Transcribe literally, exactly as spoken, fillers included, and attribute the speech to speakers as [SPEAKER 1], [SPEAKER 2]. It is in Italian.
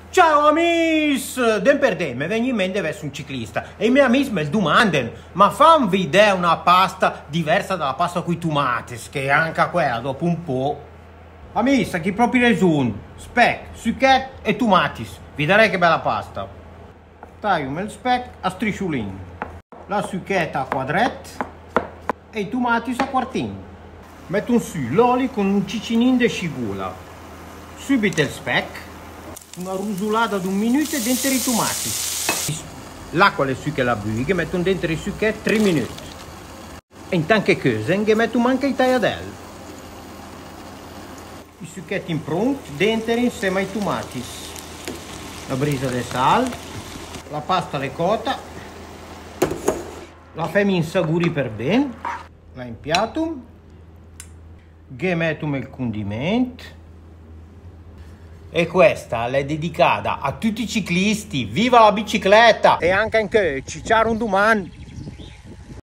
[SPEAKER 1] Ciao amici, den per den mi viene in mente verso un ciclista e i miei amici mi domandano: ma fammi vedere una pasta diversa dalla pasta con i tomati, che anche quella dopo un po'. Amici, che proprio ragione, speck, succhetto e tomati, vi darei che bella pasta. Taglio il speck a strisciolini, la succhetta a quadretti e i tomati a quartini. Metto su l'olio con un cicinino di scigola, subito il speck, una rusulata di un minuto e dentro i tomati. L'acqua le sucche e la buia, metto dentro i succhetti tre minuti. E intanto che cosa, metto anche i tagliadelli. I succhetti in pronti, dentro insieme ai tomati. La brisa di sale, la pasta è cotta, la facciamo insaguri per bene, la impiato, che metto il condimento. E questa è dedicata a tutti i ciclisti. Viva la bicicletta! E anche in che ci c'era un domani.